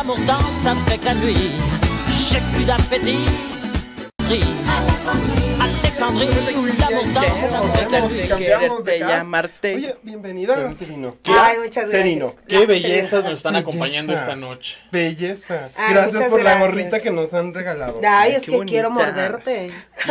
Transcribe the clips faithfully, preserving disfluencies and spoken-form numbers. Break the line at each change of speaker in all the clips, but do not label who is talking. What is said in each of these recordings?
l'amour danse avec la nuit. J'ai plus d'appétit. Alexandrie, où l'amour danse avec la nuit.
Cambiamos de cast.
llamarte.
Oye, bienvenida, Serino.
Ay, muchas gracias.
Serino.
Qué bellezas nos están
Belleza.
acompañando esta noche.
Belleza.
Ay,
Gracias
muchas
por la
gracias.
gorrita que nos han regalado.
Ay, es
qué
que quiero
bonitas.
morderte.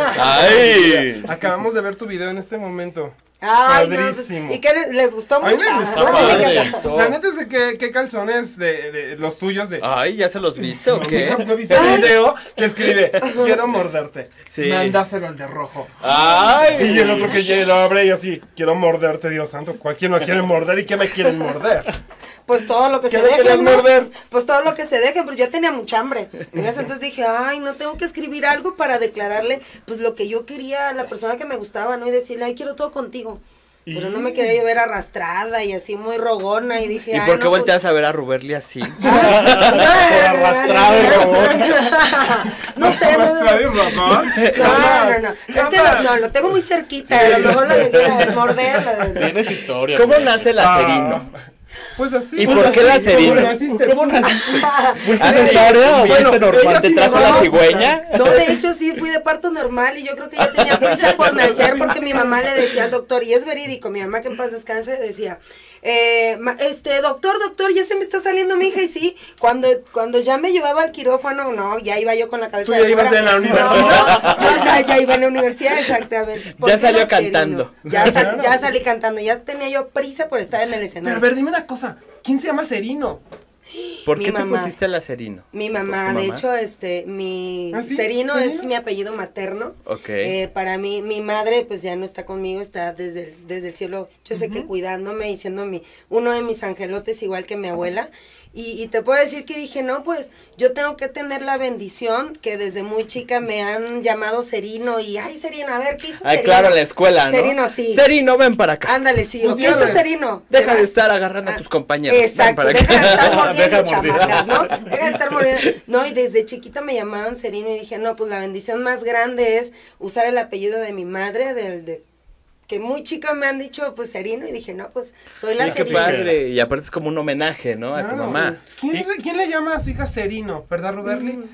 Ay.
Acabamos de ver tu video en este momento.
Ay, no,
Padrísimo.
¿y qué les, les gustó
A mí
mucho?
me
Ah,
gustó.
bueno, me
padre.
encantó.
La neta es de que, qué calzones de, de los tuyos de.
Ay, ¿ya se los viste o
No,
qué?
mija, ¿no viste el video que escribe? Quiero morderte.
Sí.
Mándaselo al de rojo.
Ay.
Y el otro que ya lo abre y así, quiero morderte, Dios santo. ¿Cualquier no quiere morder y qué me quieren morder?
Pues todo lo que
¿Qué
se
me
deje,
querías
¿no?
morder?
Pues todo lo que se deje, pues yo tenía mucha hambre. Entonces dije, ay, no tengo que escribir algo para declararle, pues lo que yo quería a la persona que me gustaba, ¿no? Y decirle, ay, quiero todo contigo. Pero no me quería yo ver arrastrada y así muy rogona y dije,
¿Y
ay,
por qué
no,
volteas
pues...
a ver a Ruberli así?
Por arrastrado y robón.
No sé, no, no,
Arrastrado y robón.
no, no, no, es que lo, no, lo tengo muy cerquita, a lo mejor lo que quiera es morder.
Tienes historia.
¿Cómo
güey.
nace la Serino?
Pues así.
¿Y
pues
por qué
así,
la Serino?
¿Cómo naciste?
¿Cómo naciste?
¿Fuiste
Ay,
cesárea o
bueno,
fuiste normal?
ella
¿Te
sí
trajo
me
la
va a
cigüeña?
No, de hecho sí fui de parto normal y yo creo que ya tenía prisa por nacer porque mi mamá le decía al doctor, y es verídico, mi mamá que en paz descanse decía, eh, ma- este, doctor, doctor, ya se me está saliendo mi hija, y sí, cuando, cuando ya me llevaba al quirófano, no, ya iba yo con la cabeza
Tú ya
de
ibas
fuera.
en la
No,
universidad.
yo ya, ya iba en la universidad, exactamente. ¿Por
Ya
qué
salió
la Serino?
cantando.
Ya, sal- ya salí cantando, ya tenía yo prisa por estar en el
Pero
escenario.
a ver, dime una cosa. ¿Quién se llama Serino?
¿Por
Mi
qué te
mamá.
pusiste la Serino?
Mi
¿Por
mamá,
tu
de
mamá?
hecho, este, mi
¿Ah, sí?
Serino es
¿Serino?
mi apellido materno.
Ok.
Eh, para mí, mi madre, pues ya no está conmigo, está desde el, desde el cielo, yo sé que cuidándome y siendo mi, uno de mis angelotes, igual que mi abuela. Y, y te puedo decir que dije, no, pues yo tengo que tener la bendición que desde muy chica me han llamado Serino y, ay, Serino, a ver, ¿qué hizo
Ay,
Serino?
claro, en la escuela, ¿no?
Serino, sí.
Serino, ven para acá.
Ándale, sí. ¿O ¿Qué
Gutiérrez.
hizo Serino?
Deja
Te
de
vas.
estar agarrando a tus compañeros.
Exacto,
Ven para
deja de
acá.
estar mordiendo,
Deja de morder.
chamacas, ¿no? Deja de estar mordiendo. No, y desde chiquita me llamaban Serino y dije, no, pues la bendición más grande es usar el apellido de mi madre, del de que muy chica me han dicho, pues Serino, y dije, no, pues soy la
Y qué
Serino.
padre. Y aparte es como un homenaje, ¿no? A tu
Claro.
mamá.
¿Quién, le- quién le llama a su hija Serino? ¿Verdad, Ruberli?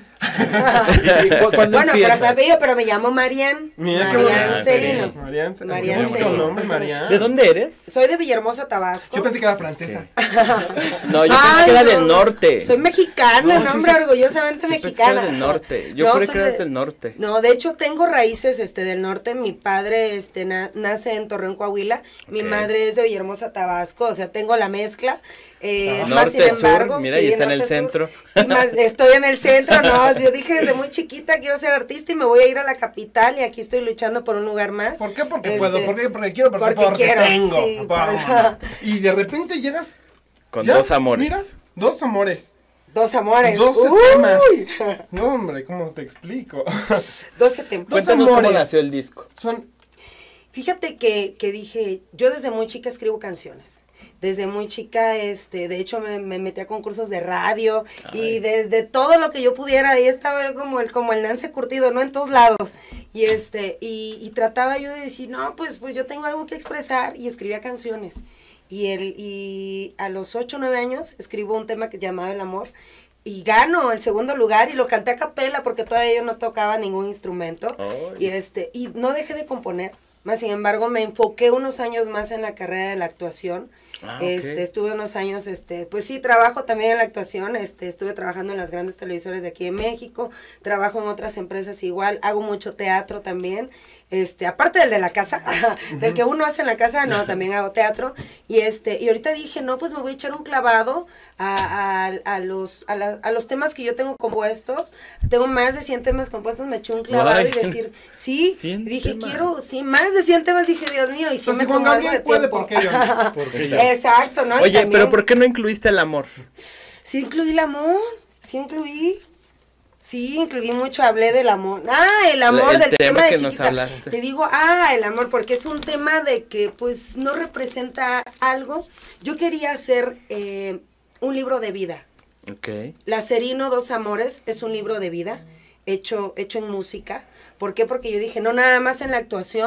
¿Cuándo
Bueno, pero
empiezas?
me apellido, pero me llamo Marian.
Mira qué
Marian
bonito.
Serino.
Marian,
Marian
qué bonito
Serino.
nombre, Marian.
¿De dónde eres?
Soy de Villahermosa, Tabasco.
Yo pensé que era francesa.
No, yo pensé
Ay,
que era
no.
del norte.
Soy mexicana,
No,
no,
sí,
hombre,
sí.
orgullosamente
Yo pensé que
mexicana.
era del norte. Yo
No,
creo
soy
que eres
de-
del norte.
No, de hecho tengo raíces este del norte. Mi padre este na- nace en Torreón, Coahuila. Mi
Ok.
madre es de Villahermosa, Tabasco. O sea, tengo la mezcla. Eh,
Ah.
más
Norte,
sin embargo,
sur, mira,
sí,
y está en el
norte, sur.
centro.
Y más, estoy en el centro, no. Yo dije desde muy chiquita quiero ser artista y me voy a ir a la capital y aquí estoy luchando por un lugar más.
¿Por qué? Porque
Este,
puedo. ¿Por qué? Porque quiero. Porque,
porque
porque
quiero,
tengo.
sí,
Vamos.
por-
Y de repente llegas.
Con
ya,
dos amores.
Mira, dos amores.
Dos amores.
doce
Uy.
temas. No, hombre, ¿cómo te explico?
doce temas.
Dos
Cuéntanos cómo
amores.
nació el disco.
Son.
Fíjate que, que dije, yo desde muy chica escribo canciones. Desde muy chica, este, de hecho me, me metí a concursos de radio y desde todo lo que yo pudiera, ahí estaba yo como el, como el Nance Curtido, ¿no? En todos lados. Y este, y, y trataba yo de decir, no, pues, pues yo tengo algo que expresar y escribía canciones. Y el, y a los ocho o nueve años escribo un tema que llamaba El Amor. Y gano el segundo lugar y lo canté a capela porque todavía yo no tocaba ningún instrumento.
Ay.
Y este, y no dejé de componer. Más sin embargo, me enfoqué unos años más en la carrera de la actuación.
Ah, ok.
Este, estuve unos años, este, pues sí, trabajo también en la actuación, este, estuve trabajando en las grandes televisoras de aquí en México, trabajo en otras empresas igual, hago mucho teatro también, este, aparte del de la casa, del que uno hace en la casa, no, también hago teatro, y este, y ahorita dije, no, pues me voy a echar un clavado a, a, a los, a, la, a los temas que yo tengo compuestos, tengo más de cien temas compuestos, me eché un clavado
Ay.
y decir, sí,
cien
dije,
temas.
quiero, sí, más de cien temas, dije, Dios mío, y sí
Pues
me
si Juan
tomó algo
Gabriel
de
puede,
tiempo.
¿por qué yo no?
Porque yo.
Exacto, ¿no? Y
Oye,
también-
pero ¿por qué no incluiste el amor?
Sí incluí el amor, sí incluí. Sí, incluí mucho, hablé del amor. Ah, el amor
el
del
tema
tema de
que nos
chiquita.
hablaste.
Te digo, ah, el amor, porque es un tema de que pues no representa algo. Yo quería hacer eh, un libro de vida.
Ok.
La Serino Dos Amores es un libro de vida hecho, hecho en música. ¿Por qué? Porque yo dije, no nada más en la actuación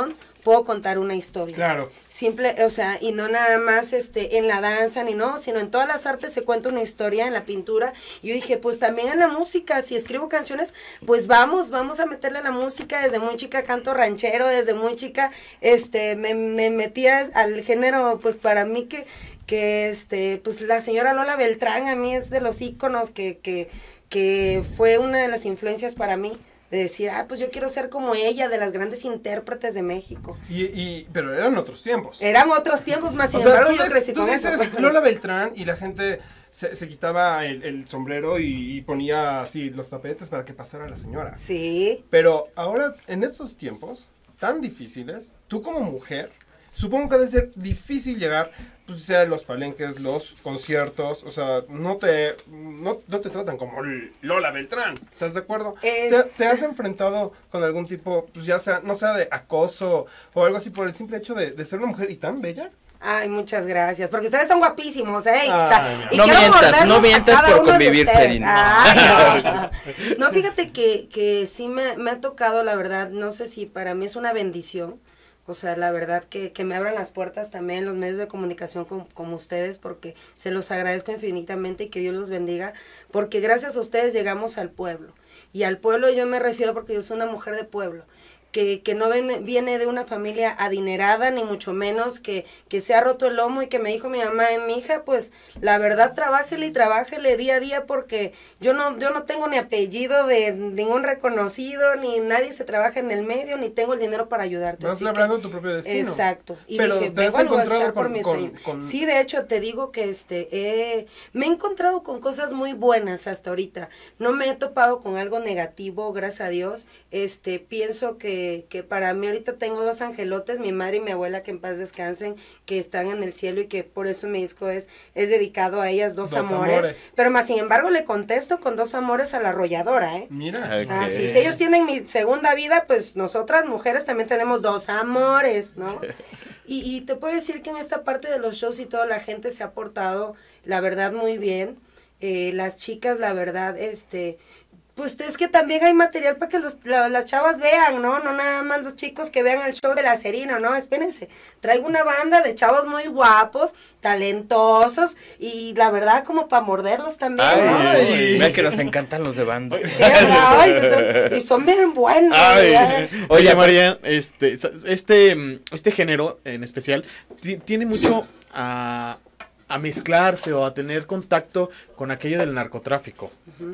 puedo contar una historia.
Claro.
Simple, o sea, y no nada más este en la danza ni no, sino en todas las artes se cuenta una historia, en la pintura. Y yo dije, pues también en la música, si escribo canciones, pues vamos, vamos a meterle a la música. Desde muy chica canto ranchero, desde muy chica este me, me metía al género, pues para mí que, que este, pues la señora Lola Beltrán a mí es de los íconos que, que, que fue una de las influencias para mí. De decir, ah, pues yo quiero ser como ella, de las grandes intérpretes de México.
Y, y, pero eran otros tiempos.
Eran otros tiempos, más sin
O sea,
embargo
tú
yo
des-
crecí
tú
con eso.
dices Lola Beltrán y la gente se, se quitaba el, el sombrero y, y ponía así los tapetes para que pasara la señora.
Sí.
Pero ahora, en estos tiempos tan difíciles, tú como mujer, supongo que debe ser difícil llegar, pues sea los palenques, los conciertos, o sea, no te, no, no te tratan como Lola Beltrán, ¿estás de acuerdo?
Es-
¿Te, te has enfrentado con algún tipo, pues ya sea, no sea de acoso o algo así por el simple hecho de, de ser una mujer y tan bella?
Ay, muchas gracias, porque ustedes son guapísimos, ¿eh? Y,
Ay,
ta-
mi amor.
y
No
quiero
mientas,
morderlos
no
a
mientas
cada
por
uno de
convivir,
ustedes.
Serín.
Ay, no. No, fíjate que, que sí me, me ha tocado, la verdad, no sé si para mí es una bendición. O sea, la verdad que, que me abran las puertas también los medios de comunicación com- como ustedes, porque se los agradezco infinitamente y que Dios los bendiga, porque gracias a ustedes llegamos al pueblo. Y al pueblo yo me refiero porque yo soy una mujer de pueblo, que, que no viene, viene de una familia adinerada, ni mucho menos, que, que se ha roto el lomo y que me dijo mi mamá, "Eh, mi hija, pues la verdad trabájele y trabájele día a día porque yo no, yo no tengo ni apellido de ningún reconocido, ni nadie se trabaja en el medio, ni tengo el dinero para ayudarte.
Vas
así que-
labrando tu propio destino.
Exacto. Y
Pero
dije,
te has
vengo a luchar
encontrado
por
con,
mi
con-
sueño.
con-
Sí, de hecho, te digo que este eh, me he encontrado con cosas muy buenas hasta ahorita. No me he topado con algo negativo, gracias a Dios. Este, pienso que, que para mí ahorita tengo dos angelotes, mi madre y mi abuela, que en paz descansen, que están en el cielo y que por eso mi disco es, es dedicado a ellas, dos,
Dos
amores.
amores.
Pero más sin embargo le contesto con dos amores a la arrolladora, ¿eh?
Mira.
Ok.
Ah, sí, si ellos tienen mi segunda vida, pues nosotras mujeres también tenemos dos amores, ¿no? Y, y te puedo decir que en esta parte de los shows y toda la gente se ha portado, la verdad, muy bien. Eh, las chicas, la verdad, este... Pues es que también hay material para que los, la- las chavas vean, ¿no? No nada más los chicos que vean el show de la Serina, ¿no? Espérense. Traigo una banda de chavos muy guapos, talentosos, y la verdad como para morderlos también, ¿no?
Ay, mira que nos encantan los de banda.
Sí, ay, y son, y son bien buenos,
Ay,
¿verdad?
oye, Marian, este, este, mm, este género en especial ti- tiene mucho a, a mezclarse o a tener contacto con aquello del narcotráfico.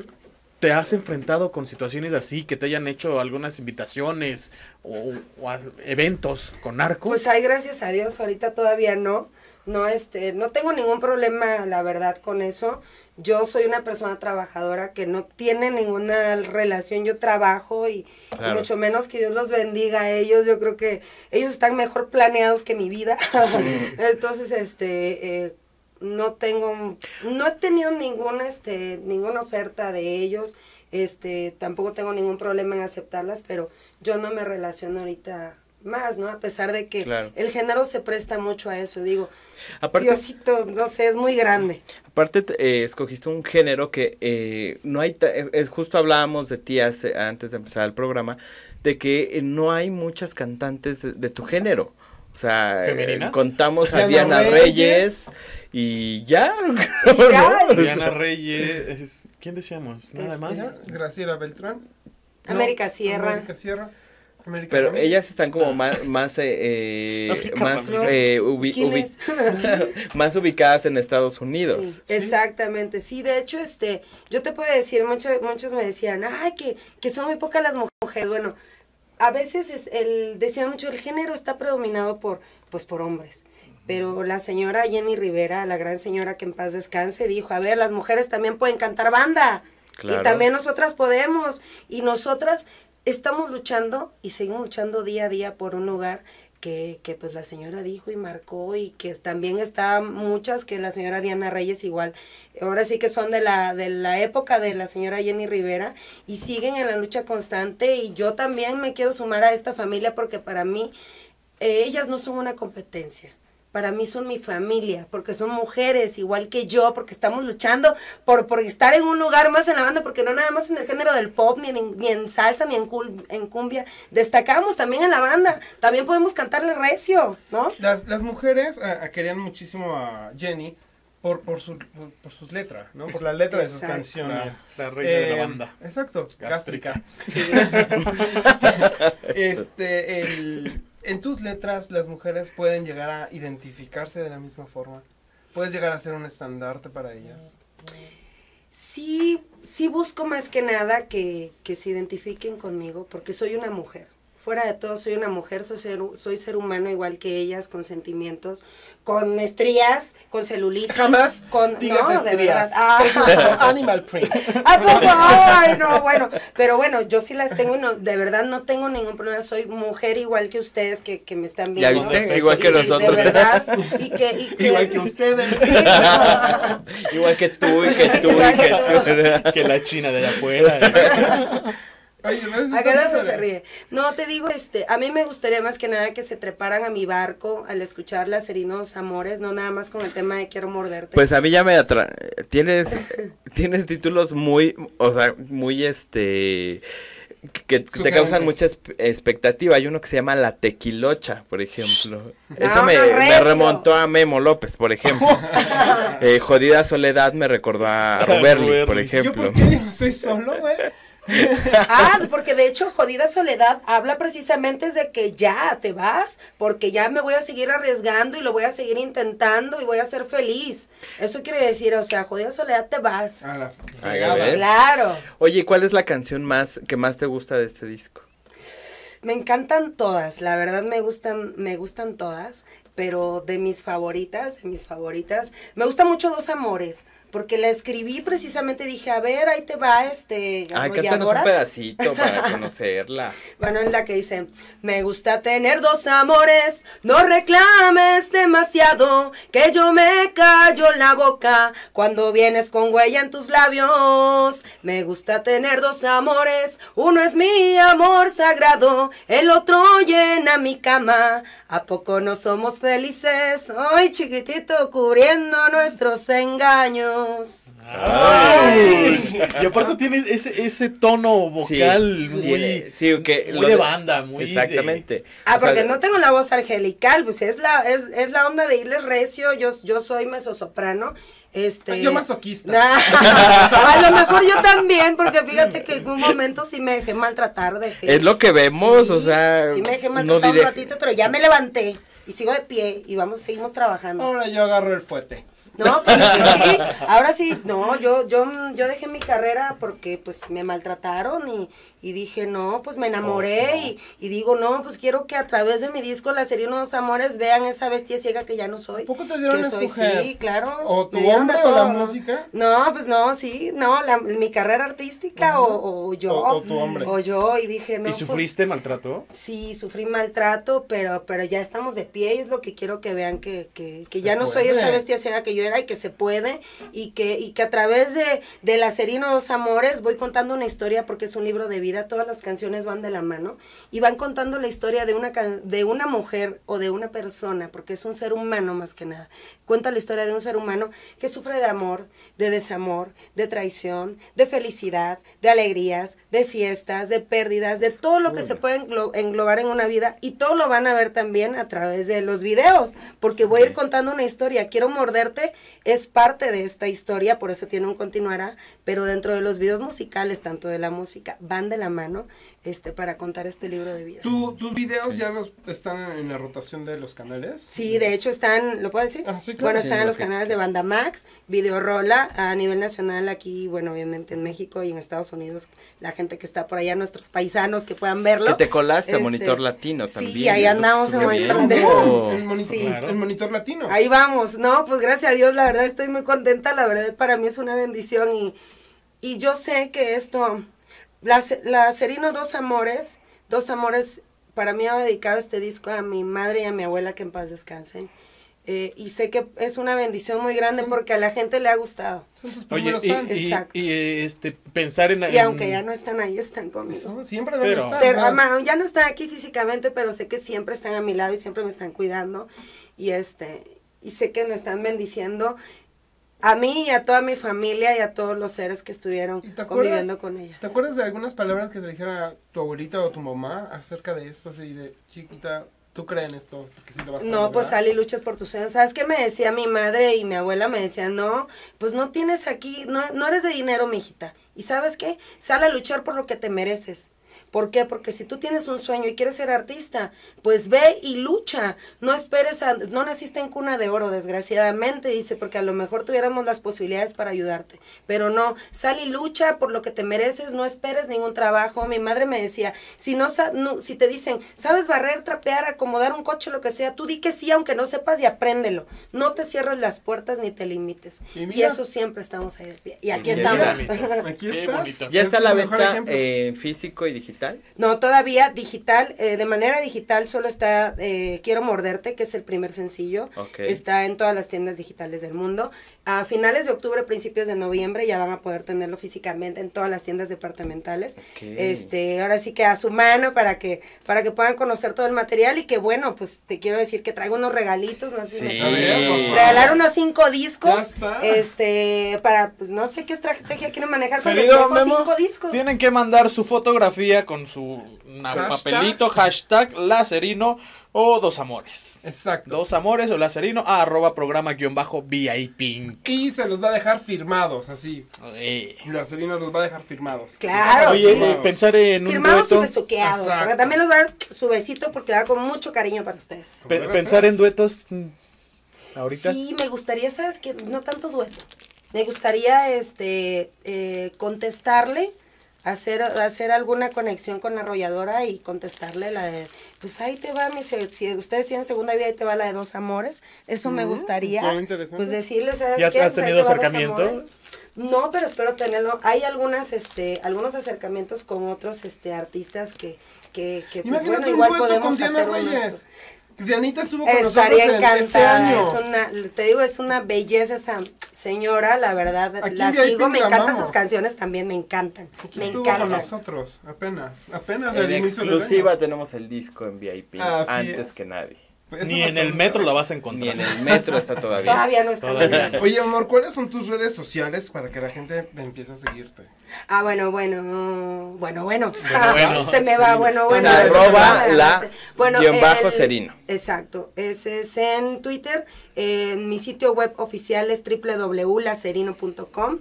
¿Te has enfrentado con situaciones así, que te hayan hecho algunas invitaciones o, o a eventos con narcos?
Pues ay, gracias a Dios, ahorita todavía no. No, este, no tengo ningún problema, la verdad, con eso. Yo soy una persona trabajadora que no tiene ninguna relación, yo trabajo y, y
Claro.
mucho menos que Dios los bendiga a ellos. Yo creo que ellos están mejor planeados que mi vida. Entonces, este, eh, no tengo, no he tenido ninguna, este, ninguna oferta de ellos. Este, tampoco tengo ningún problema en aceptarlas, pero yo no me relaciono ahorita más, ¿no? A pesar de que
Claro.
el género se presta mucho a eso, digo,
Aparte,
Diosito, no sé, es muy grande.
aparte eh, escogiste un género que eh, no hay, ta- eh, es justo hablábamos de ti hace- antes de empezar el programa, de que eh, no hay muchas cantantes de, de tu género. O sea, eh,
¿Femeninas?
contamos a
Diana
Diana Reyes,
Reyes.
y ya.
Y ya,
¿no?
Diana Reyes, es- ¿quién decíamos? Nada
Este,
más.
Mira, Graciela Beltrán.
América Sierra.
América Sierra. América
Pero
Ramírez.
ellas están como más, más, eh, eh,
América
más,
Ramírez.
eh, ubi-
¿Quién
ubi-
es?
más ubicadas en Estados Unidos.
Sí, exactamente, sí, de hecho, este, yo te puedo decir, muchos, muchos me decían, ay, que, que son muy pocas las mujeres, bueno, a veces es el, decían mucho, el género está predominado por, pues, por hombres, pero la señora Jenny Rivera, la gran señora que en paz descanse, dijo, a ver, las mujeres también pueden cantar banda,
Claro.
y también nosotras podemos, y nosotras estamos luchando, y seguimos luchando día a día por un lugar que, que pues la señora dijo y marcó, y que también está muchas, que la señora Diana Reyes igual, ahora sí que son de la, de la época de la señora Jenny Rivera, y siguen en la lucha constante, y yo también me quiero sumar a esta familia porque para mí, eh, ellas no son una competencia. para mí son mi familia, porque son mujeres igual que yo, porque estamos luchando por, por estar en un lugar más en la banda, porque no nada más en el género del pop, ni en, ni en salsa, ni en, cul, en cumbia, destacamos también en la banda, también podemos cantarle recio, ¿no?
Las, las mujeres a, a querían muchísimo a Jenny por, por, su, por, por sus letras, ¿no? Por la letra de sus
Exacto.
canciones.
La, la reina de la
Eh,
banda.
Exacto, gástrica.
Gástrica.
este, el, en tus letras las mujeres pueden llegar a identificarse de la misma forma. Puedes llegar a ser un estandarte para ellas.
Sí, sí busco más que nada que, que se identifiquen conmigo, porque soy una mujer. Fuera de todo, soy una mujer, soy ser, soy ser humano igual que ellas, con sentimientos, con estrías, con celulitis.
Jamás
con,
digas
no, de
estrías.
verdad. Ah,
Animal print.
¿a poco? Ay, no, bueno, pero bueno, yo sí las tengo y no, de verdad no tengo ningún problema, soy mujer igual que ustedes que, que me están
¿Ya
viendo.
viste?
¿no?
Igual que
Sí,
nosotros.
de verdad, y que, y que,
Igual que ustedes.
Sí,
Igual que tú y que tú y
Igual
que
que
tú.
Que la china de afuera.
Oye, ¿no? Eso
¿A qué
está
lado
padre.
se ríe? No, te digo, este, a mí me gustaría más que nada que se treparan a mi barco al escuchar Lacerinos Amores, no nada más con el tema de quiero morderte.
Pues a mí ya me atra... Tienes, tienes títulos muy, o sea, muy este... que que te causan
Sugerentes.
mucha esp- expectativa. Hay uno que se llama La Tequilocha, por ejemplo. Eso
No,
me,
no,
me
recio.
remontó a Memo López, por ejemplo. eh, Jodida Soledad me recordó a Ruberli, por
Ruberli.
¿Yo
ejemplo.
por qué yo no estoy solo, güey?
Ah, porque de hecho Jodida Soledad habla precisamente de que ya te vas, porque ya me voy a seguir arriesgando y lo voy a seguir intentando y voy a ser feliz. Eso quiere decir, o sea, Jodida Soledad te vas.
A la
Ahí
fregada.
ves.
Claro.
Oye, ¿cuál es la canción más que más te gusta de este disco?
Me encantan todas, la verdad me gustan, me gustan todas, pero de mis favoritas, de mis favoritas, me gusta mucho Dos Amores, porque la escribí precisamente, dije, a ver, ahí te va, este,
Ay, cántanos un
arrolladora.
pedacito para conocerla.
Bueno, en la que dice, me gusta tener dos amores, no reclames demasiado, que yo me callo la boca cuando vienes con huella en tus labios. Me gusta tener dos amores, uno es mi amor sagrado, el otro llena mi cama. ¿A poco no somos felices? Ay, chiquitito, cubriendo nuestros engaños.
Ay. Y aparte tienes ese, ese tono vocal
Sí,
muy,
tiene- sí, que
muy
lo
de
de-
banda, muy de-
Exactamente.
Ah,
O sea,
porque no tengo la voz angelical, pues es la, es, es la onda de irles recio, yo, yo soy mezzosoprano, este...
Yo masoquista.
Nah, a lo mejor yo también, porque fíjate que en un momento sí me dejé maltratar, dejé...
Es lo que vemos,
Sí,
o sea,
sí me dejé
no
maltratar
diré-
un ratito, pero ya me levanté y sigo de pie y vamos, seguimos trabajando.
Ahora yo agarro el fuete.
No, pues sí, ahora sí, no, yo, yo, yo dejé mi carrera porque pues me maltrataron y, y dije, no, pues me enamoré
Oh, no.
y, y digo, no, pues quiero que a través de mi disco Lacerinos Amores vean esa bestia ciega que ya no soy.
¿A poco te dieron
que
a
soy,
escoger?
sí, claro.
¿O tu
me dieron de
hombre o la
todo, ¿no?
música?
No, pues no, sí, no, la, mi carrera artística
Ajá.
o, o yo.
O- o tu hombre.
O yo, y dije, no,
¿Y
pues,
sufriste maltrato?
sí, sufrí maltrato, pero, pero ya estamos de pie y es lo que quiero que vean que, que, que
Se
ya no soy
puede.
esa bestia ciega que yo era y que se puede y que, y que a través de, de Lacerino Dos Amores voy contando una historia porque es un libro de vida, todas las canciones van de la mano y van contando la historia de una, can- de una mujer o de una persona, porque es un ser humano más que nada. Cuenta la historia de un ser humano que sufre de amor, de desamor, de traición, de felicidad, de alegrías, de fiestas, de pérdidas, de todo lo que se puede englo- englobar en una vida y todo lo van a ver también a través de los videos, porque voy a ir contando una historia. Quiero morderte es parte de esta historia, por eso tiene un continuará, pero dentro de los videos musicales, tanto de la música, van de la mano este para contar este libro de vida.
¿Tu, ¿Tus videos ya los están en la rotación de los canales?
Sí, de hecho están, ¿lo puedo decir?
Ah, sí, claro.
Bueno,
Sí,
están en los
ok.
canales de Banda Max, Video Rola, a nivel nacional aquí, bueno, obviamente en México y en Estados Unidos, la gente que está por allá, nuestros paisanos que puedan verlo.
Que te colaste a
Este,
Monitor Latino
sí,
también.
ahí
¿no?
andamos en
Estuvo
Monitor
bien.
Latino.
Oh.
El monitor,
Sí.
el monitor latino.
Ahí vamos, no, pues gracias a Dios, la verdad estoy muy contenta, la verdad para mí es una bendición y, y yo sé que esto, la, la Serino Dos Amores, Dos Amores, para mí ha dedicado este disco a mi madre y a mi abuela, que en paz descansen. Eh, y sé que es una bendición muy grande porque a la gente le ha gustado.
Son tus
Oye,
primeros
y,
fans.
y-
Exacto.
y, este, pensar en...
Y aunque ya no están ahí, están conmigo.
Son- siempre deben
Pero-
estar.
Pero,
o sea,
ama, ya no están aquí físicamente, pero sé que siempre están a mi lado y siempre me están cuidando. y este, y sé que me están bendiciendo a mí y a toda mi familia y a todos los seres que estuvieron
¿Y te
conviviendo
acuerdas-
con ellas.
¿Te acuerdas de algunas palabras que te dijera tu abuelita o tu mamá acerca de esto? Así de, chiquita, ¿tú crees en esto? Porque sí lo vas a
No, pues
lograr.
sal y luchas por tus sueños. ¿Sabes qué me decía mi madre y mi abuela? Me decía, no, pues no tienes aquí, no, no eres de dinero, mijita. ¿Y sabes qué? Sal a luchar por lo que te mereces. ¿Por qué? Porque si tú tienes un sueño y quieres ser artista, pues ve y lucha. No esperes a, no naciste en cuna de oro, desgraciadamente, dice, porque a lo mejor tuviéramos las posibilidades para ayudarte. Pero no, sal y lucha por lo que te mereces, no esperes ningún trabajo. Mi madre me decía, si no, sa- no si te dicen, sabes barrer, trapear, acomodar un coche, lo que sea, tú di que sí, aunque no sepas, y apréndelo. No te cierres las puertas ni te limites.
Y
Y,
mira.
eso siempre estamos ahí. Y aquí
Y
estamos.
mira,
Aquí
Qué
estás.
bonito.
¿Ya
Este
está
es
la
el mejor
venta
ejemplo.
en físico y digital?
No, todavía digital, eh, de manera digital solo está eh, Quiero Morderte, que es el primer sencillo.
Ok.
Está en todas las tiendas digitales del mundo. A finales de octubre, principios de noviembre, ya van a poder tenerlo físicamente en todas las tiendas departamentales.
Ok.
Este, ahora sí que a su mano para que, para que puedan conocer todo el material y que bueno, pues te quiero decir que traigo unos regalitos, no sé si me
Sí.
A ver, por favor.
regalar unos cinco discos,
Ya está.
este, para, pues no sé qué estrategia quieren manejar, pero les
Querido
dejo
Memo,
cinco discos.
tienen que mandar su fotografía con su na-
Hashtag.
papelito, hashtag Lacerino o Dos Amores.
Exacto.
Dos Amores o Lacerino a arroba programa guión bajo V I P.
Y se los va a dejar firmados, así.
Eh.
La Selena los va a dejar firmados.
Claro,
Oye,
sí.
eh, pensar en un
Firmados y
dueto,
besuqueados.
Exacto.
Porque también les voy a dar su besito porque va con mucho cariño para ustedes.
pe-
Podría
pensar
ser.
en duetos mm, ahorita.
Sí, me gustaría, ¿sabes qué? No tanto dueto. Me gustaría este eh, contestarle, hacer, hacer alguna conexión con la arrolladora y contestarle la de, pues ahí te va, mi, se- si ustedes tienen segunda vida, ahí te va la de Dos Amores. Eso me
Mm,
gustaría.
suena interesante.
Pues decirles, ¿sabes
¿Ya
qué?
has
Pues ahí
tenido
te va Dos
acercamiento?
Amores. No, pero espero tenerlo. Hay algunas, este, algunos acercamientos con otros, este, artistas que, que, que pues,
Imagínate
bueno,
un
igual
dueto
podemos
con Diana
hacer uno
Reyes.
esto.
Dianita estuvo con
Estaría
nosotros en este
encantada,
año.
es una, te digo, es una belleza esa señora, la verdad,
Aquí
la
en V I P
sigo, me
la
encantan
amamos.
sus canciones también, me encantan,
Aquí
me
estuvo con
encantan.
nosotros, apenas, apenas
En
al inicio del
exclusiva
año.
tenemos el disco en V I P
Así
antes
es.
que nadie.
Eso
Ni
no
en
fue
el
un-
metro la vas a
Ni
encontrar.
en el metro está todavía.
Todavía no está.
Todavía no.
Oye, amor, ¿cuáles son tus redes sociales para que la gente empiece a seguirte?
Ah, bueno, bueno, bueno, bueno,
Bueno, bueno.
se me va, bueno, bueno.
sea,
se me
arroba
va,
la
bueno,
guión bajo
el-
Cerino.
Exacto, ese es en Twitter, en mi sitio web oficial es doble u doble u doble u punto lacerino punto com.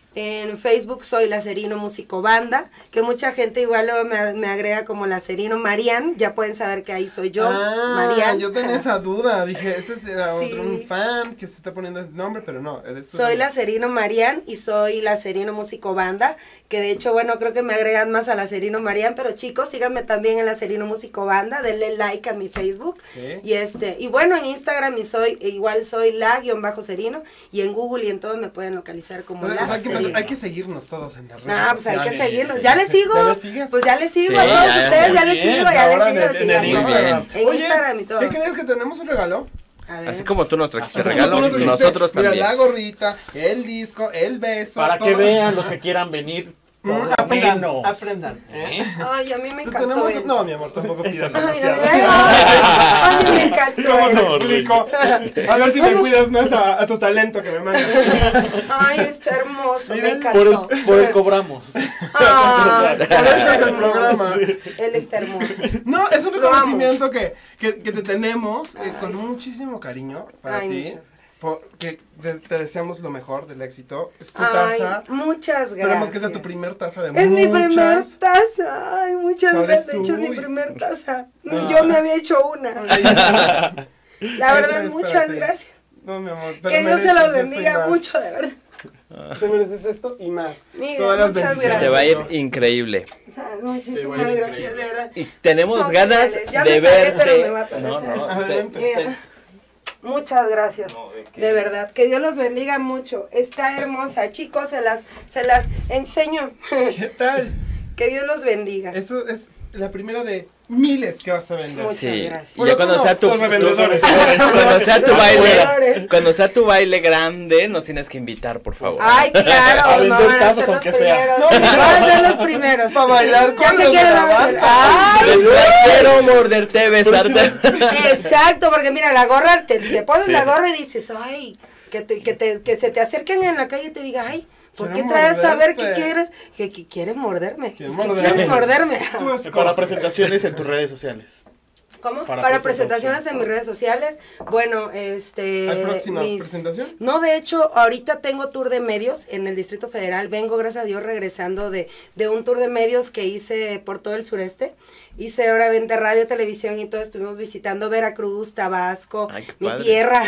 En Facebook soy Lacerino Músico Banda, que mucha gente igual luego me, me agrega como Lacerino Marian, ya pueden saber que ahí soy yo,
ah,
Marian.
yo tenía esa duda. Dije, este era
Sí.
otro un fan que se está poniendo el nombre, pero no, eres tú.
Soy Lacerino Marian y soy Lacerino Músico Banda, que de hecho, bueno, creo que me agregan más a Lacerino Marian, pero chicos, síganme también en Lacerino Músico Banda, denle like a mi Facebook.
Sí.
Y este, y bueno, en Instagram y soy, igual soy la-cerino, y en Google y en todo me pueden localizar como
Pues,
la
hay, que,
Cerino.
hay que seguirnos todos en las redes
No, pues hay que
sociales.
seguirnos. ¿Ya les sigo?
¿Ya les sigues?
Pues ya les sigo
Sí,
a todos
ya,
ustedes,
muy
ya les
bien.
sigo, ya
Ahora
les sigo.
en- en
síganme.
el Instagram.
En
Oye,
Instagram y todo.
¿qué crees que tenemos un regalo?
A ver.
Así como tú nos trajiste
Así como
regalo,
Tú nos dijiste,
nosotros
mira,
también.
la gorrita, el disco, el beso.
Para que
todo.
vean los que quieran venir.
Mm,
por lo
aprendan,
menos.
aprendan. ¿eh?
Ay, a mí me
Te
encantó.
tenemos-
el-
No, mi amor, tampoco pidas
Ay, ay,
demasiado.
ay, ay, a mí me encantó.
¿Cómo
el-
te explico? A ver si me cuidas más a, a tu talento que me mandas.
Ay, está hermoso, me
Miren,
Por
encantó.
el, por el cobramos.
Ay,
Por eso es el
hermoso.
programa.
Él está hermoso.
No, es un
Lo amo.
reconocimiento que, que, que te tenemos eh, con muchísimo cariño para
Ay,
ti.
muchas gracias.
Porque te, te deseamos lo mejor del éxito. Es tu
Ay,
taza.
muchas gracias.
Esperamos que sea tu primer taza de
Es
muchas.
mi primer taza. Ay, muchas
¿Sabes
gracias. De hecho, es
tú?
mi primer taza. Ni
Ah.
yo me había hecho una.
Ahí está.
La verdad,
Espérate.
muchas gracias.
No, mi amor. pero
Que Dios se
mereces
los
esto y
bendiga
más.
mucho, de verdad.
Te mereces esto y más.
Mira,
Todas las
muchas
bendiciones.
Te va a ir
Dios.
increíble.
O sea, muchísimas
Te voy a ir
gracias,
increíble.
de verdad.
Y tenemos
Son
ganas
geniales. Ya
de
me paré,
verte.
pero me va a parecer.
No, no, te-
Adelante.
Mira, muchas gracias. De verdad, que Dios los bendiga mucho. Está hermosa, chicos, se las, se las enseño.
¿Qué tal?
Que Dios los bendiga.
Eso es la primera de miles que vas a vender.
Muchas
Sí,
gracias.
y
Bueno,
ya cuando
tú no,
sea tu,
los
tu-
revendedores.
cuando sea tu
Los
baile,
revendedores.
cuando sea tu baile grande, nos tienes que invitar, por favor.
Ay,
A
claro, no
vender
van a
tazas,
ser los
aunque sea.
primeros.
No,
Van a ser los primeros.
Para bailar
Ya
con
se
los
quieren
de la
bailar.
banda.
Ay,
Después quiero morderte, besarte.
exacto, porque mira, la gorra, te, te pones
Sí.
la gorra y dices, ay, que, te, que, te, que se te acerquen en la calle y te digan, ay, ¿por
Quiero
qué traes a ver qué
morderte.
quieres? Que, que quieres morderme.
Quiero
que
morderme.
quieres morderme.
Tú escoges.
Para presentaciones en tus redes sociales.
¿Cómo?
Para
Para,
presentación.
presentaciones en mis redes sociales. Bueno, este.
¿Hay próxima
mis-
presentación?
No, de hecho, ahorita tengo tour de medios en el Distrito Federal. Vengo, gracias a Dios, regresando de, de un tour de medios que hice por todo el sureste. Hice obviamente radio, televisión y todo. Estuvimos visitando Veracruz, Tabasco,
Ay, qué
mi
padre.
tierra,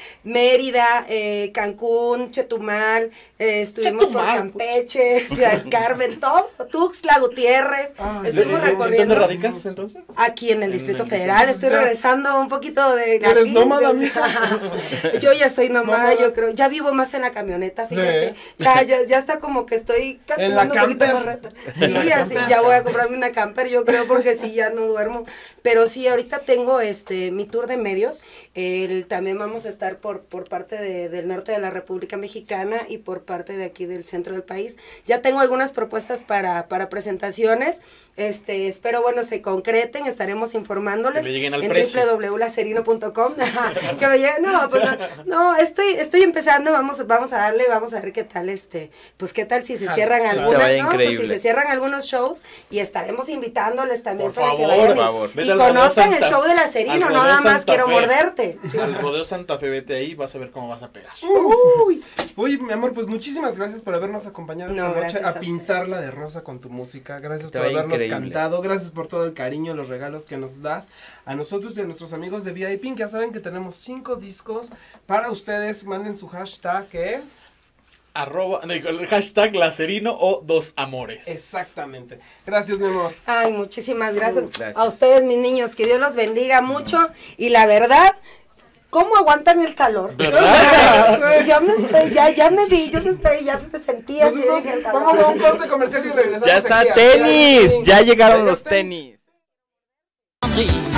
Mérida, eh, Cancún, Chetumal. eh, estuvimos
Chetumal.
por Campeche, Ciudad del Carmen, todo. Tuxtla, Gutiérrez.
Ah,
estuvimos
¿En- en
recorriendo.
¿Dónde radicas entonces?
Aquí en el
En
Distrito
el
Federal,
Distrito
estoy
Federal.
regresando un poquito de...
¿Eres
aquí,
nómada,
de-
mija?
Yo ya soy nómada,
Nómada.
yo creo, ya vivo más en la camioneta, fíjate.
Sí.
Ya, ya, ya está como que estoy
En la
caminando un poquito
camper.
más recta. Sí, así, ya voy a comprarme una camper, yo creo, porque sí, ya no duermo. Pero sí, ahorita tengo este mi tour de medios. El, también vamos a estar por, por parte de- del norte de la República Mexicana y por parte de aquí del centro del país. Ya tengo algunas propuestas para, para presentaciones. Este, espero, bueno, se concreten, estaremos informándoles
Que le lleguen al
en
precio.
w w w punto lacerino punto com. Que me llegue- no, pues no, no, estoy, estoy empezando, vamos, vamos a darle, vamos a ver qué tal este, pues qué tal si se cierran
Claro.
algunas,
Te vaya
¿no? Pues si
increíble.
se cierran algunos shows y estaremos invitándoles también
Por
para que
favor,
vayan
por favor.
y,
Vete
y
al Rodeo
conozcan el
Santa-
show de
al
Lacerino, no
Rodeo
nada más
Santa
quiero
Fe.
morderte. Sí.
Al Rodeo Santa Fe, vete ahí, vas a ver cómo vas a pegar.
Uy, Oye, mi amor, pues muchísimas gracias por habernos acompañado
No,
esta noche
gracias
a,
a
pintarla de rosa con tu música. Gracias
Te
por
va
habernos
increíble.
cantado. Gracias por todo el cariño, los regalos que nos das a nosotros y a nuestros amigos de V I P. Ya saben que tenemos cinco discos para ustedes. Manden su hashtag, que es...
Arroba, no, el hashtag Lacerino o Dos Amores.
Exactamente. Gracias, mi amor.
Ay, muchísimas gracias.
Gracias.
A ustedes, mis niños, que Dios los bendiga mucho y la verdad, ¿cómo aguantan el calor?
¿Verdad?
Yo me estoy, ya, ya me vi, yo me estoy, ya me sentí así,
Nosotros
dije, el calor.
vamos a un corte comercial y regresamos.
Ya está
aquí a-
tenis, ya llegaron
Ya
los
está.
tenis.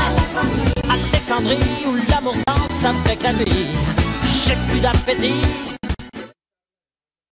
Alexandrie, où l'amour danse avec la nuit. J'ai plus d'appétit